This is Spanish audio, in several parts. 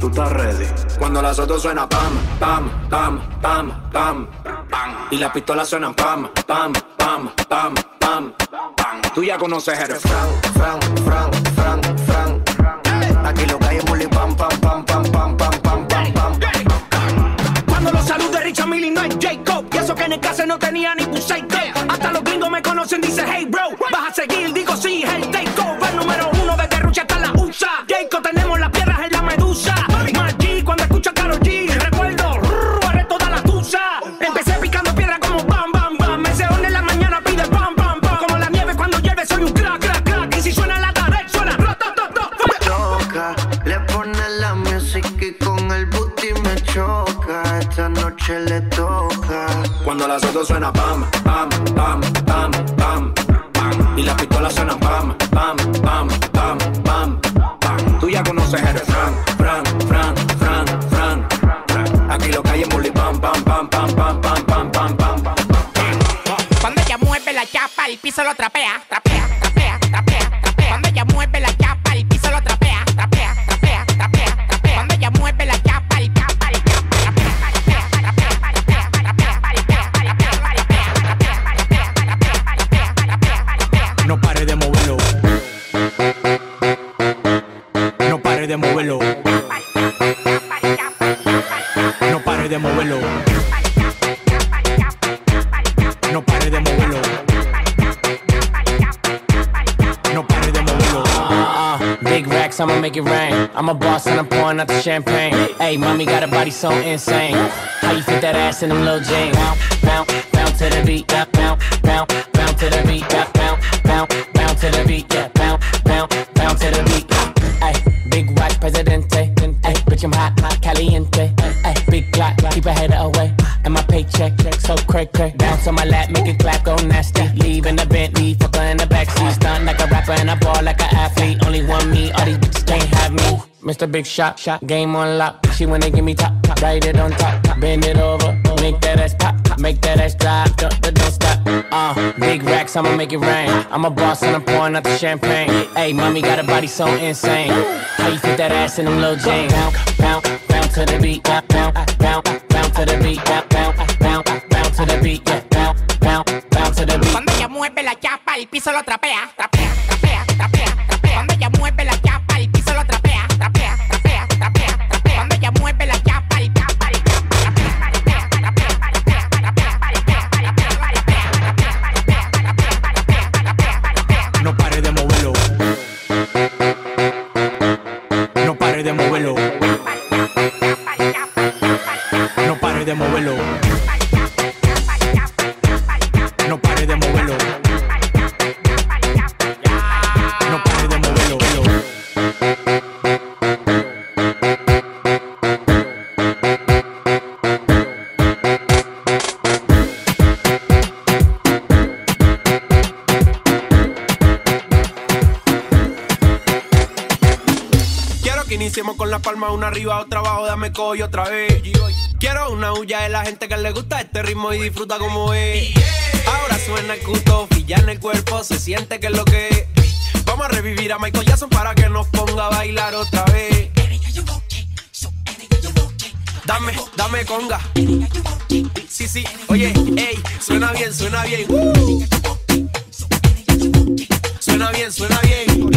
Tú estás ready. Cuando las autos suenan pam, pam, pam, pam, pam, pam. Y las pistolas suenan pam, pam, pam, pam, pam, pam. Tú ya conoces el Fran. Aquí lo que hay es bully pam, pam, pam, pam, pam, pam, pam, pam, pam. Cuando los saludos de Richard Mille no es Jacob. Y eso que en el caso no tenía ni un psycho. Hasta los gringos me conocen, dice hey bro. Vas a seguir, digo sí, el takeover número uno desde Rusia hasta la USA. Jacob, tenemos las piedras en la medusa. Maggi, cuando escucho a Karol G, recuerdo, haré toda la tusa. Empecé picando piedra como bam, bam, bam. Me seón en la mañana pide bam, bam, bam. Como la nieve cuando llueve soy un crack, crack, crack. Y si suena la tarde, suena toca, le pone la música y con el booty me choca. Esta noche le toca. Cuando las autos suenan pam, pam, pam, pam, pam, pam. Y las pistolas suenan pam, pam, pam, pam, pam, pam. Tú ya conoces el Fran. Aquí lo que hay es bully pam, pam, pam, pam, pam, pam, pam, pam, pam, pam. Cuando ella mueve la chapa, el piso lo trapea, trapea, trapea, trapea, trapea. Cuando ella mueve la chapa, el piso lo trapea, trapea, trapea, trapea, trapea. Cuando ella mueve la chapa, el chapa, el chapa, trapea, trapea, trapea, trapea, trapea, trapea, trapea. No pare de moverlo. No pare de moverlo. No pare de moverlo. No pare de moverlo. No pare de moverlo. Big racks, I'ma make it rain. I'm a boss and I'm pouring out the champagne. Hey, mommy got a body so insane. How you fit that ass in them little jeans? Bounce, bounce to the beat. Yeah, bounce, bounce, bounce to the beat. Yeah, bounce, bounce, bounce to the beat. Yeah, bounce, bounce, bounce to the beat. Hey, big watch, presidente. Hey, bitch, I'm hot, hot, caliente. Hey, big clock, keep a header away. And my paycheck, so crack, crack. Bounce on my lap, make it clap, go nasty. Leave in the Bentley, fucker in the backseat. Stunt like a rapper and I ball like an athlete. Only one me, all these bitches can't have me. Mr. Big Shot, game on lock. She wanna give me top, write it on top. Bend it over, make that ass pop, make that ass drop, don't stop. Big racks, I'ma make it rain. I'm a boss and I'm pouring out the champagne. Hey, mommy got a body so insane. How you fit that ass in them little jeans? Bounce, bounce, bounce to the beat. Bounce, bounce, bounce to the beat. Bounce, bounce, bounce to the beat. Bounce, bounce, bounce to the beat. Cuando ella mueve la chapa, el piso lo trapea, trapea, trapea, trapea, trapea. Cuando ella mueve la chapa, el piso lo trapea, trapea, trapea, trapea, trapea. Cuando ella mueve la chapa, el chapa, el chapa, trapea, trapea, trapea, trapea, trapea, trapea. No pare de moverlo. No pare de moverlo. No pare de moverlo. No pare de moverlo. No pare de moverlo. Quiero que iniciemos con la palma una arriba, otra abajo, dame coyo otra vez. Quiero una huya de la gente que le gusta este ritmo y disfruta como es. Ahora suena el cuto, ya en el cuerpo se siente que es lo que es. Vamos a revivir a Michael Jackson para que nos ponga a bailar otra vez. Dame conga. Sí, sí, oye, ey, suena bien, suena bien. Suena bien, suena bien.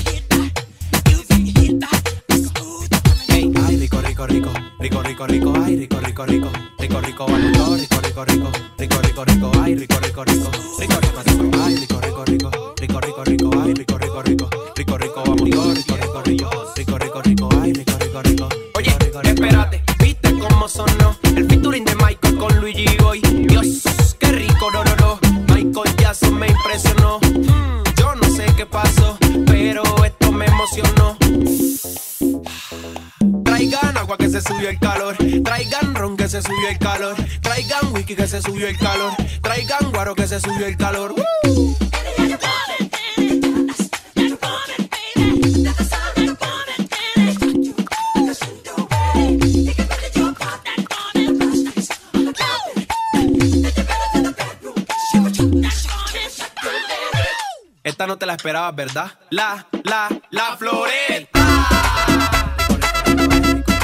Ey, ay, rico, rico, rico, rico, rico, rico, ay, rico, rico, rico, rico, rico, vamos, rico, rico, rico, rico, rico, rico, ay, rico, rico, rico, rico, rico, rico, ay, rico, rico, rico, rico, rico, rico, ay, rico, rico, rico, rico, rico, vamos, rico, rico, rico, rico, rico, rico, ay, rico, rico, rico. Oye, espérate, ¿viste cómo sonó el featuring de Michael con Luigi Boy? Dios, qué rico, no, no, no. Michael Jackson me impresionó. Yo no sé qué pasó, pero esto me emocionó. Traigan agua que se subió el calor. Traigan ron que se subió el calor. Traigan whisky que se subió el calor. Traigan guaro que se subió el calor. Esta no te la esperabas, ¿verdad? La Florel.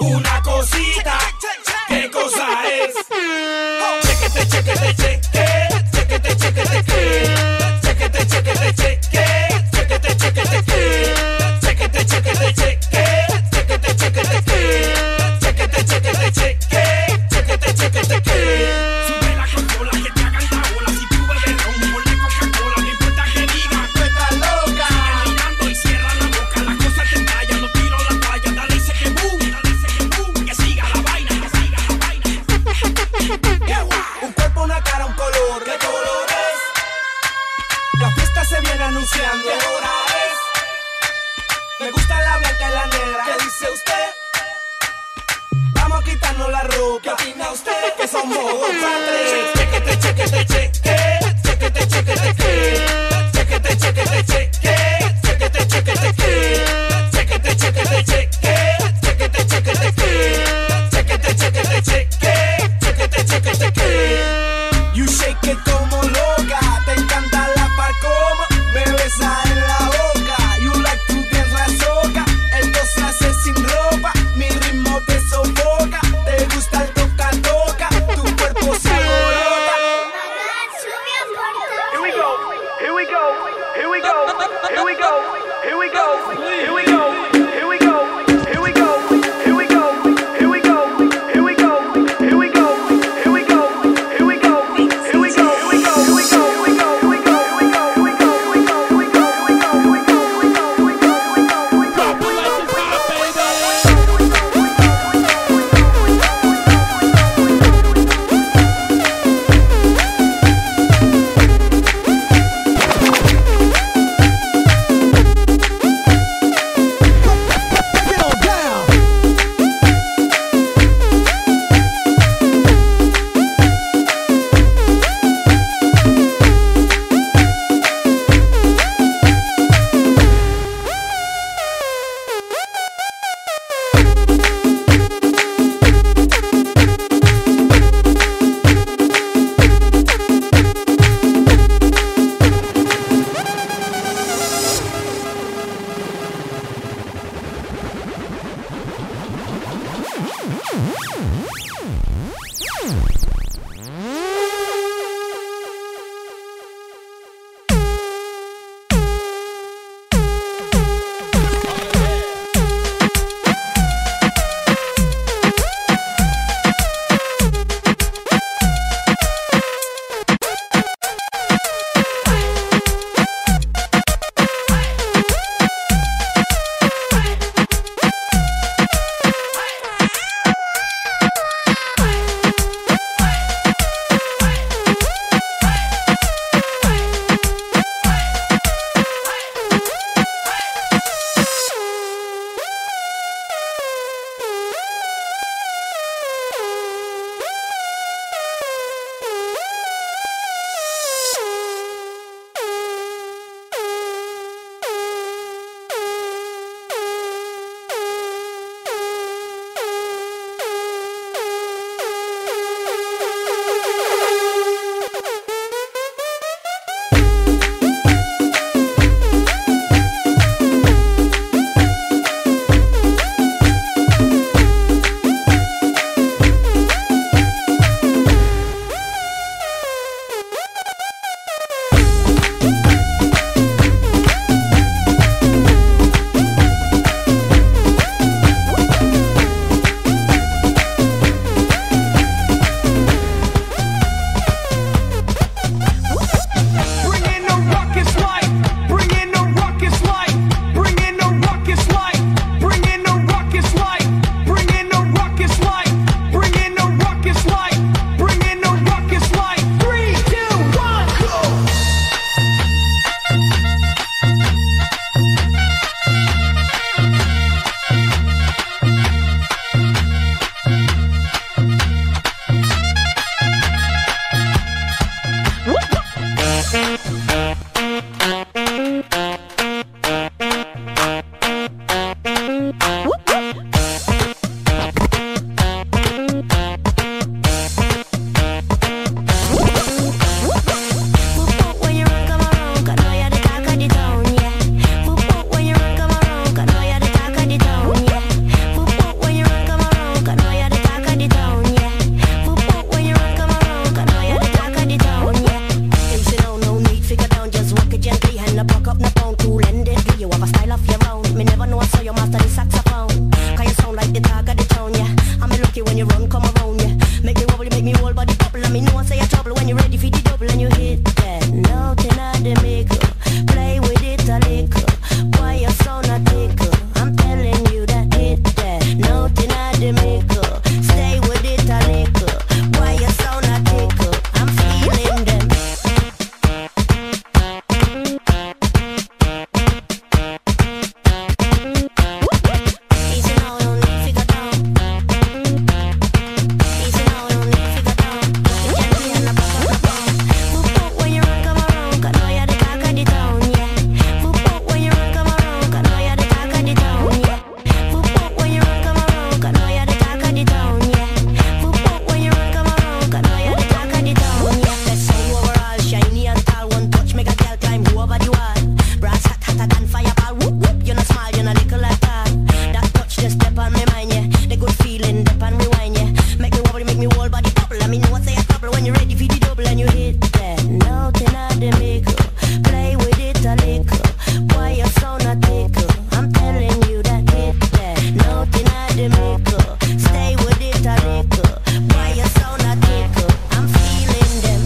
una cosita. ¿Qué cosa es? Chequete, chequete, cheque. Chequete, chequete, cheque. Chequete, chequete, cheque. Chequete, chequete, cheque. Chequete, chequete, cheque. Chequete, chequete, cheque. Chequete, chequete, cheque. Chequete, chequete, cheque. Sube la consola que te hagan la bola. Si tú bebes ron, ponle Coca-Cola. No importa que digan, tú estás loca. Sigue mirando y cierra la boca. Las cosas te entallan, no tiro la toalla. Dale ese que boom, que siga la vaina, que siga la vaina. Un cuerpo, una cara, un color. ¿Qué color es? La fiesta se viene anunciando. ¿Qué hora es? Me gusta la blanca y la negra. ¿Qué dice usted? Vamos a quitarnos la ropa. ¿Qué opina usted? Que somos dos padres. Chequete, chequete, cheque. Chequete, chequete, cheque. Chequete, chequete, cheque. Chequete, chequete, cheque. Chequete, chequete, cheque. Chequete, chequete, cheque. Chequete, chequete, cheque. Chequete, chequete, cheque. You shake it como loca. Te encanta la parcoma. Me besa en la boca. You like to dance la soca. Esto se hace sin ropa. Mi ritmo te sofoca. Te gusta el toca-toca. Tu cuerpo se alborota. Here we go. Here we go. Here we go. Here we go. Here we go. make me never know I saw you master the saxophone. Cause you sound like the talk of the town, yeah. I'm lucky when you run, come around, yeah. Make me wobble, make me whole body bubble. And me know I say you trouble when you're ready for the double. And you hit that note in the maker. Play with it a little. Why you sound a tickle? I'm telling you that hit that note in the maker. Stay with it a little. Why you sound a tickle? I'm feeling them. Easy now, don't need to figure down. Easy now, don't need to figure down. You can't be in the back of the phone. Whoop up when you run, come around. 'Cause know you're the talk of the town, yeah. Whoop up when you run, come around. 'Cause know you're the talk of the town, yeah. Whoop up when you run, come around. 'Cause know you're the talk of the town, yeah. Whoop up when you run, come around. 'Cause know you're the talk of the town, yeah. Best sound overall, shiny and tall. One touch make a girl climb over the wall. Brass hot hotter than fireball. Whoop whoop, you not small, you not little at all. That touch just step on me mind, yeah. The good feeling, dip and rewind, yeah. Make me wobble, make me whole body bubble. I mean, know what say a trouble when you're ready for the double and you hit that note in the maker. Play with it a little. Why you sound a tickle? I'm telling you that hit that note in the maker. Stay with it a little. Why you sound a tickle? I'm feeling them.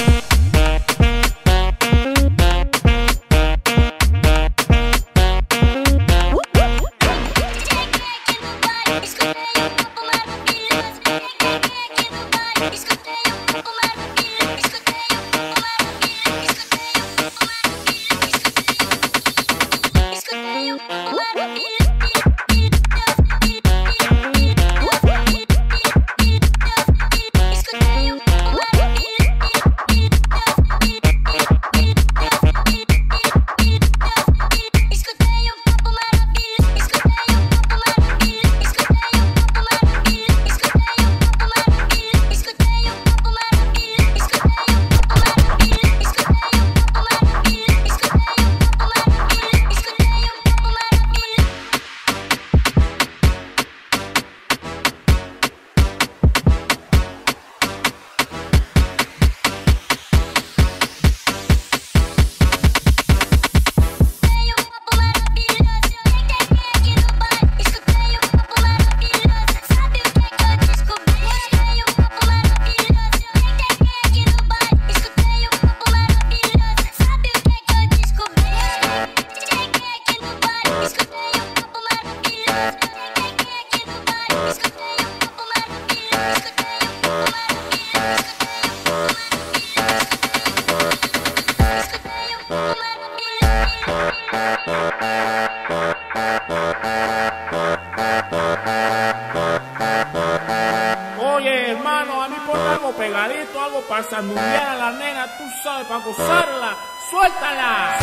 Oye, hermano, a mí por algo pegadito, algo para sandunguear a la nena, tú sabes, para gozarla. ¡Suéltala!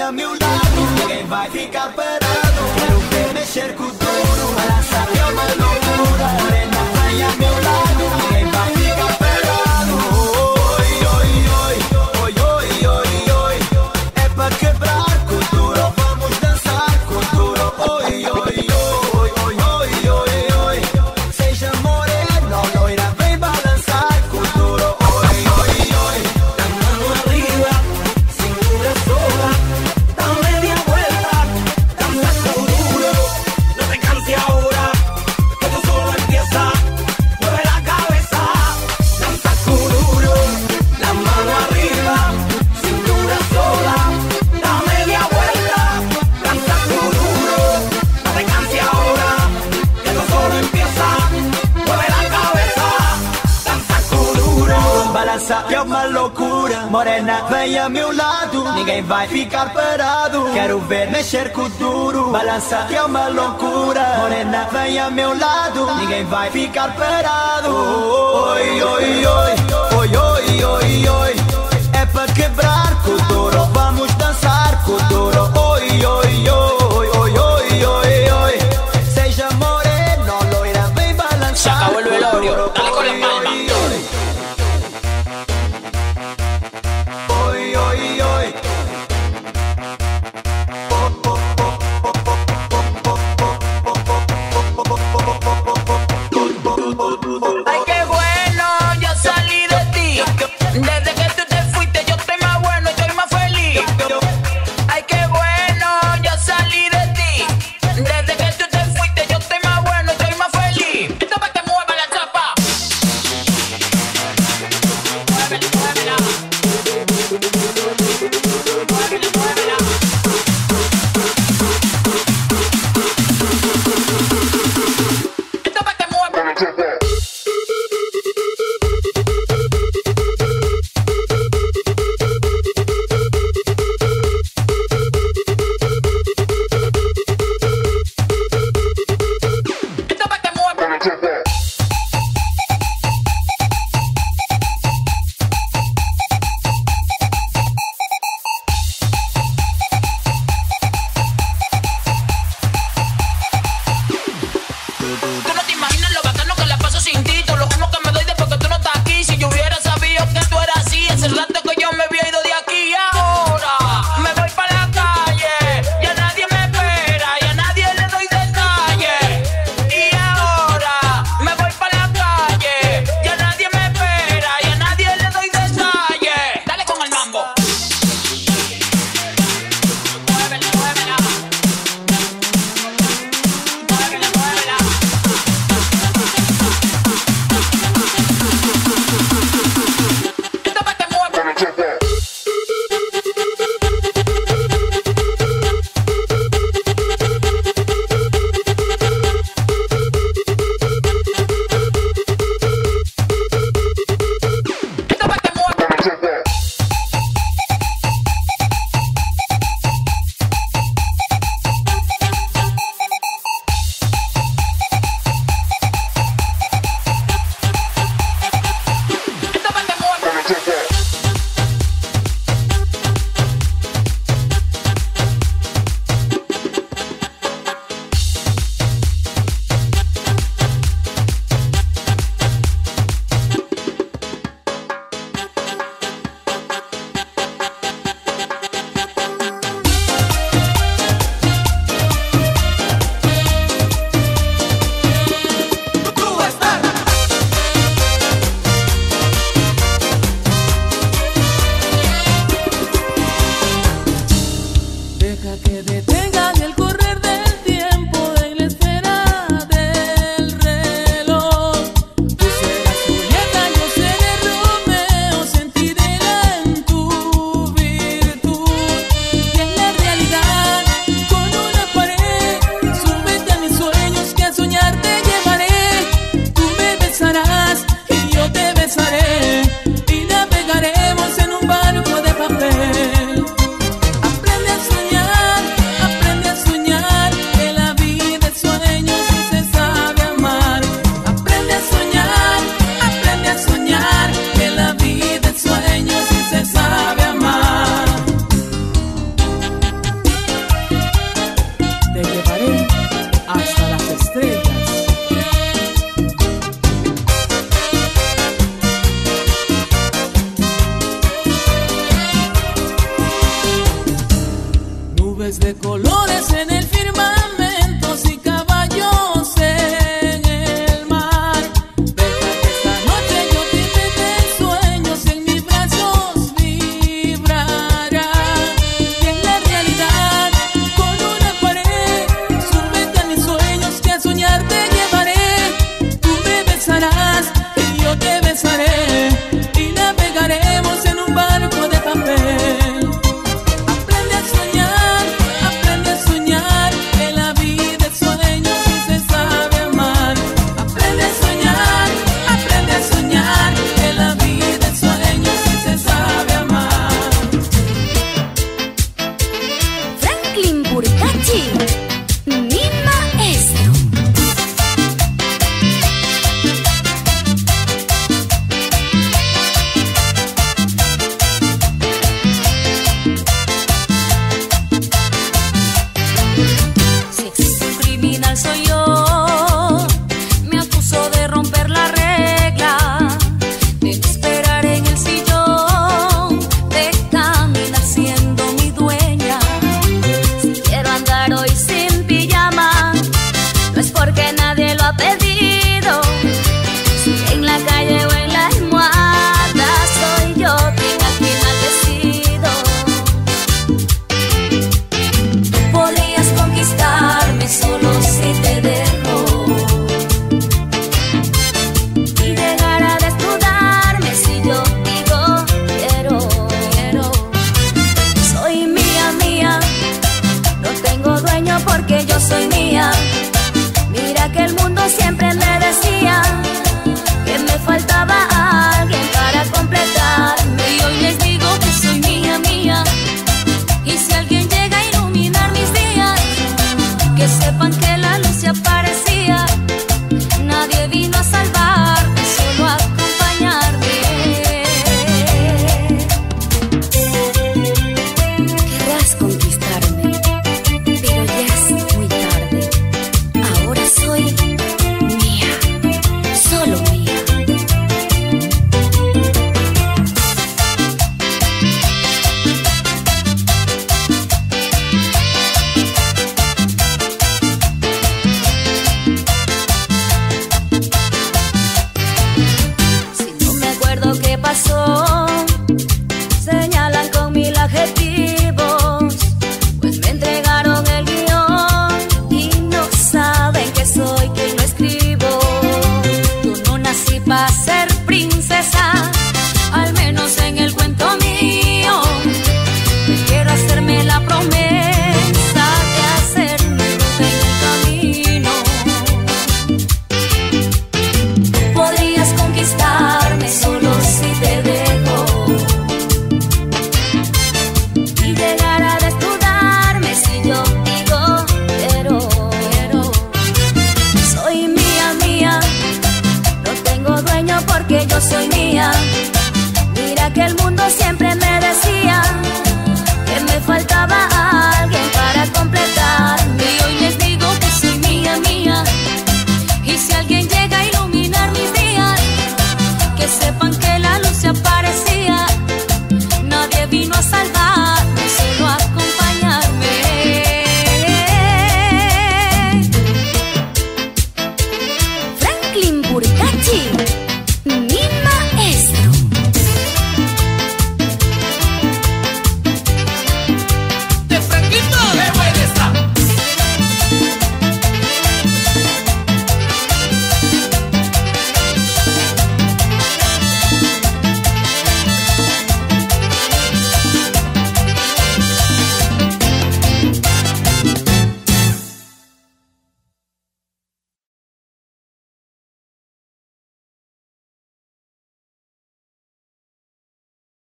a meu lado, ninguém vai ficar parado. Quero ver mexer com tudo, balançar é uma loucura. Morena, vem a meu lado, ninguém vai ficar parado. Oi, oi, oi, oi, oi, oi, oi. É pra quebrar com duro, vamos dançar com duro. Oi, oi, oi, oi, oi, oi, oi. Seja moreno, loira, vem balançar com duro. Oi, oi, oi. La mano arriba, cintura sola, da media vuelta, danza duro. No te canses ahora, que tú solo empieza. Mueve la cabeza, danza duro. La mano arriba, cintura sola, da media vuelta, danza duro. No te canses ahora, que tú solo empieza. Mueve la cabeza, danza duro. Balança é uma loucura. Morena, vem a meu lado, ninguém vai ficar parado. Quero ver mexer com duro. Balança é uma loucura. Morena, vem a meu lado, ninguém vai ficar parado. Oi, oi, oi, oi, oi, oi, oi. É pra quebrar com duro, vamos dançar com duro. Oi, oi, oi, oi, oi, oi, oi. Seja moreno, loira, vem balançar. Se acabó el velorio, dale con la palma. Oi, oi, oi. Ay, qué bueno, yo salí de ti. Desde que tú te fuiste, yo estoy más bueno, estoy más feliz. Ay, qué bueno, yo salí de ti. Desde que tú te fuiste, yo estoy más bueno, estoy más feliz. Esto para que mueva la chapa. Muévela, muévela. Muévela, muévela. Esto para que mueva la chapa. Esto para que mueva la chapa. Tú no te imaginas lo bacano que la paso sin ti. Todo lo uno que me doy después que tú no estás aquí. Si yo hubiera sabido que tú eras así, hace rato que yo me había ido de aquí. Ahora me voy para la calle, ya nadie me espera, ya nadie le doy detalles. Y ahora me voy para la calle, ya nadie me espera, ya nadie le doy detalles. Dale con el mambo. Muévela, muévela. Muévela, muévela. Esto para que mueva la chapa. Esto para que mueva la chapa. Esto para que mueva la chapa. Tú estás. Deja que detengan el correr del tiempo en la esfera del reloj. Tú serás Julieta, yo seré Romeo, sentiré en tu virtud. Y en la realidad, con una pared, súbete a mis sueños que a soñar te llevaré. Tú me besarás y yo te besaré, y navegaremos en un barco de papel. Aprende a soñar, Nubes de colores en el firmamento y caballos en el mar. Deja que esta noche yo te invente sueños y en mis brazos vibrará. Y en la realidad, con una pared, súbete a mis sueños que a soñar te llevaré. Tú me besarás y yo te besaré y navegaremos en un barco de papel. Aprende a soñar que la vida es sueños y se sabe amar. Aprende a soñar que la vida es sueños y se sabe amar. Franklin Burkachi, mi maestro. Si existe un criminal soy yo, me acuso de romper la regla, de no esperar en el sillón, de caminar siendo mi dueña. Si quiero andar hoy sin pijama, no es porque nadie lo ha pedido. Si en la calle o en la almohada, soy yo quien al final decido. Podías conquistarme solo